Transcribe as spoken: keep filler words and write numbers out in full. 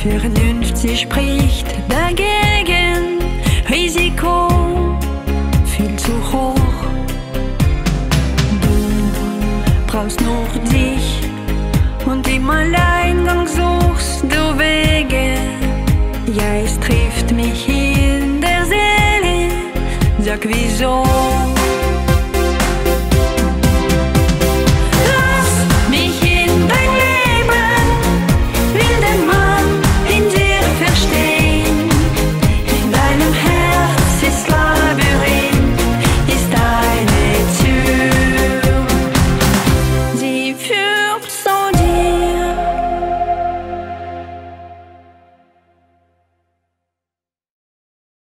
Vernünftig spricht dagegen, Risiko viel zu hoch. Du brauchst nur dich und im Alleingang suchst du Wege. Ja, es trifft mich in der Seele, sag wieso.